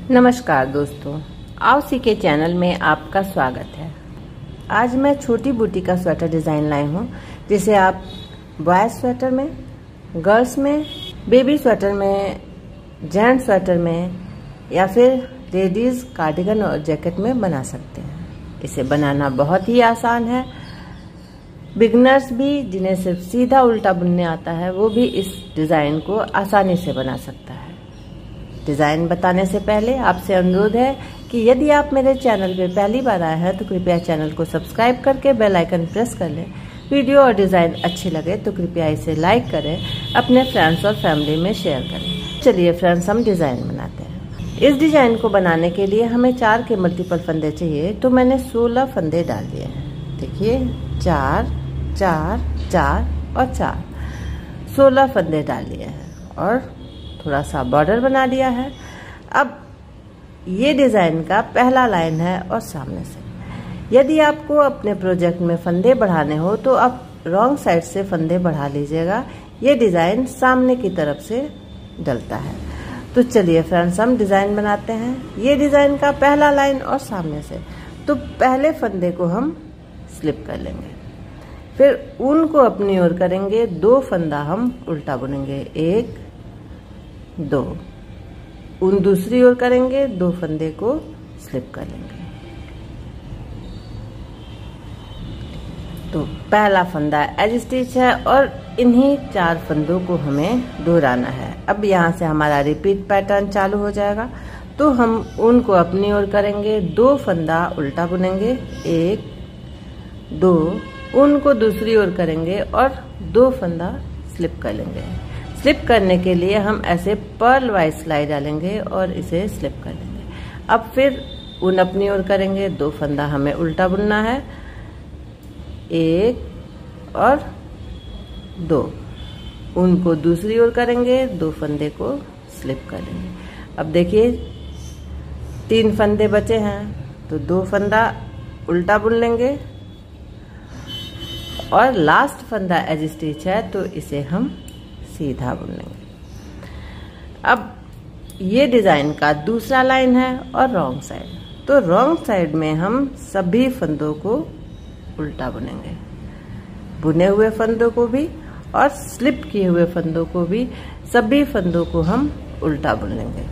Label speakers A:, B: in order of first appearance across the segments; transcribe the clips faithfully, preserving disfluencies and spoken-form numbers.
A: नमस्कार दोस्तों, आओ सीखे चैनल में आपका स्वागत है। आज मैं छोटी बूटी का स्वेटर डिज़ाइन लाई हूँ, जिसे आप बॉयज स्वेटर में, गर्ल्स में, बेबी स्वेटर में, जेंट्स स्वेटर में या फिर लेडीज कार्डिगन और जैकेट में बना सकते हैं। इसे बनाना बहुत ही आसान है। बिगनर्स भी, जिन्हें सिर्फ सीधा उल्टा बुनने आता है, वो भी इस डिज़ाइन को आसानी से बना सकता है। डिज़ाइन बताने से पहले आपसे अनुरोध है कि यदि आप मेरे चैनल पे पहली बार आए हैं तो कृपया चैनल को सब्सक्राइब करके बेल आइकन प्रेस कर लें। वीडियो और डिज़ाइन अच्छी लगे तो कृपया इसे लाइक करें, अपने फ्रेंड्स और फैमिली में शेयर करें। चलिए फ्रेंड्स, हम डिज़ाइन बनाते हैं। इस डिज़ाइन को बनाने के लिए हमें चार के मल्टीपल फंदे चाहिए, तो मैंने सोलह फंदे डाल दिए हैं। देखिए, चार चार चार और चार, सोलह फंदे डाल लिए हैं और थोड़ा सा बॉर्डर बना लिया है। अब ये डिज़ाइन का पहला लाइन है और सामने से। यदि आपको अपने प्रोजेक्ट में फंदे बढ़ाने हो तो आप रॉन्ग साइड से फंदे बढ़ा लीजिएगा। ये डिज़ाइन सामने की तरफ से डलता है। तो चलिए फ्रेंड्स, हम डिज़ाइन बनाते हैं। ये डिज़ाइन का पहला लाइन और सामने से, तो पहले फंदे को हम स्लिप कर लेंगे, फिर ऊन को अपनी ओर करेंगे, दो फंदा हम उल्टा बुनेंगे, एक दो, ऊन दूसरी ओर करेंगे, दो फंदे को स्लिप कर लेंगे। तो पहला फंदा एज स्टिच है और इन्हीं चार फंदों को हमें दोहराना है। अब यहाँ से हमारा रिपीट पैटर्न चालू हो जाएगा। तो हम ऊन को अपनी ओर करेंगे, दो फंदा उल्टा बुनेंगे, एक दो, ऊन को दूसरी ओर करेंगे और दो फंदा स्लिप कर लेंगे। स्लिप करने के लिए हम ऐसे पर्ल वाइज सिलाई डालेंगे और इसे स्लिप कर लेंगे। अब फिर ऊन अपनी ओर करेंगे, दो फंदा हमें उल्टा बुनना है, एक और दो, ऊन को दूसरी ओर करेंगे, दो फंदे को स्लिप कर लेंगे। अब देखिए, तीन फंदे बचे हैं, तो दो फंदा उल्टा बुन लेंगे और लास्ट फंदा एज स्टिच है तो इसे हम सीधा बुन लेंगे। अब ये डिज़ाइन का दूसरा लाइन है और रॉन्ग साइड। तो रॉन्ग साइड में हम सभी फंदों को उल्टा बुनेंगे, बुने हुए फंदों को भी और स्लिप किए हुए फंदों को भी, सभी फंदों को हम उल्टा बुन लेंगे।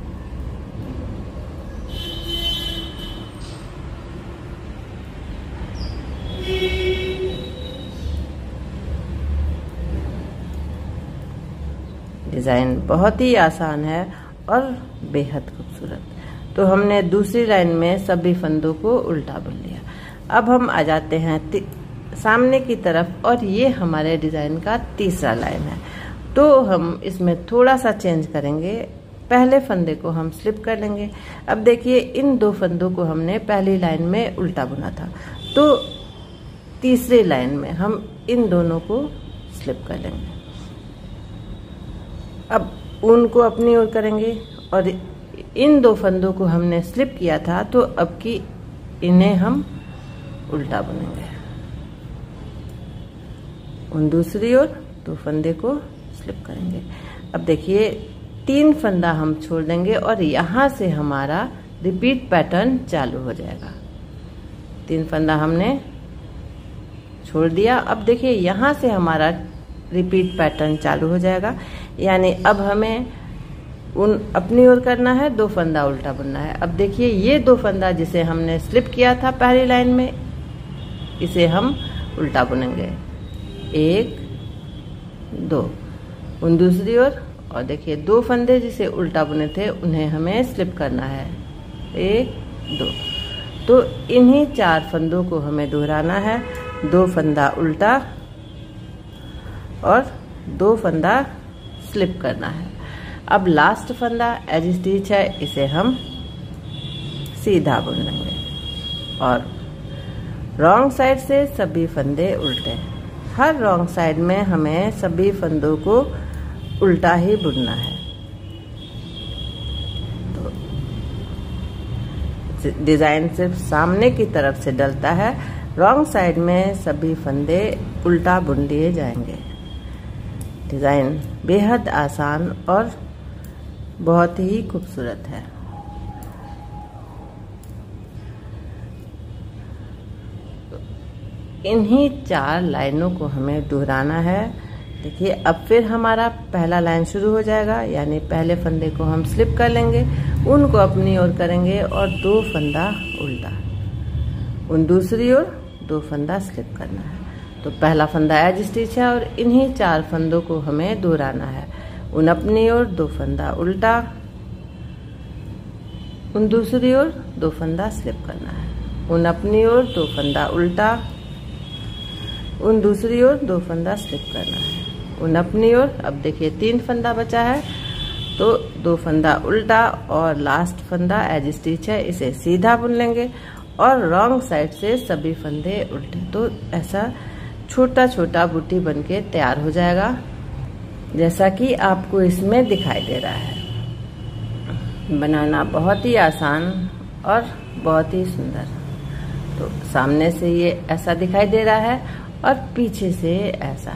A: डिज़ाइन बहुत ही आसान है और बेहद खूबसूरत। तो हमने दूसरी लाइन में सभी फंदों को उल्टा बुन लिया। अब हम आ जाते हैं सामने की तरफ और ये हमारे डिज़ाइन का तीसरा लाइन है। तो हम इसमें थोड़ा सा चेंज करेंगे। पहले फंदे को हम स्लिप कर लेंगे। अब देखिए, इन दो फंदों को हमने पहली लाइन में उल्टा बुना था, तो तीसरी लाइन में हम इन दोनों को स्लिप कर लेंगे। अब ऊन को अपनी ओर करेंगे और इन दो फंदों को हमने स्लिप किया था, तो अब की इन्हें हम उल्टा बुनेंगे। ऊन दूसरी ओर, दो फंदे को स्लिप करेंगे। अब देखिए, तीन फंदा हम छोड़ देंगे और यहाँ से हमारा रिपीट पैटर्न चालू हो जाएगा। तीन फंदा हमने छोड़ दिया। अब देखिए, यहाँ से हमारा रिपीट पैटर्न चालू हो जाएगा। यानी अब हमें ऊन अपनी ओर करना है, दो फंदा उल्टा बुनना है। अब देखिए, ये दो फंदा जिसे हमने स्लिप किया था पहली लाइन में, इसे हम उल्टा बुनेंगे, एक दो, ऊन दूसरी ओर, और देखिए दो फंदे जिसे उल्टा बुने थे उन्हें हमें स्लिप करना है, एक दो। तो इन्हीं चार फंदों को हमें दोहराना है, दो फंदा उल्टा और दो फंदा स्लिप करना है। अब लास्ट फंदा एज स्टिच है, इसे हम सीधा बुन लेंगे और रॉन्ग साइड से सभी फंदे उल्टे। हर रॉन्ग साइड में हमें सभी फंदों को उल्टा ही बुनना है। तो डिज़ाइन सिर्फ सामने की तरफ से डलता है, रॉन्ग साइड में सभी फंदे उल्टा बुन लिए जाएंगे। डिज़ाइन बेहद आसान और बहुत ही खूबसूरत है। इन्हीं चार लाइनों को हमें दोहराना है। देखिए अब फिर हमारा पहला लाइन शुरू हो जाएगा, यानी पहले फंदे को हम स्लिप कर लेंगे, उनको अपनी ओर करेंगे और दो फंदा उल्टा, उन दूसरी ओर दो फंदा स्लिप करना है। तो पहला फंदा एज स्टिच है और इन्हीं चार फंदों को हमें दोहराना है। उन अपनी ओर दो फंदा उल्टा, उन दूसरी ओर दो फंदा स्लिप करना है, उन अपनी ओर दो फंदा उल्टा, उन दूसरी ओर दो फंदा स्लिप करना है, उन अपनी ओर। अब देखिए तीन फंदा बचा है, तो दो फंदा उल्टा और लास्ट फंदा एज स्टिच है, इसे सीधा बुन लेंगे और रॉन्ग साइड से सभी फंदे उल्टे। तो ऐसा छोटा छोटा बूटी बनके तैयार हो जाएगा, जैसा कि आपको इसमें दिखाई दे रहा है। बनाना बहुत ही आसान और बहुत ही सुंदर। तो सामने से ये ऐसा दिखाई दे रहा है और पीछे से ऐसा।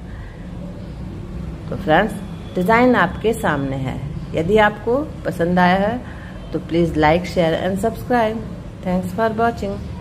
A: तो फ्रेंड्स, डिज़ाइन आपके सामने है। यदि आपको पसंद आया है तो please like, share and subscribe. Thanks for watching.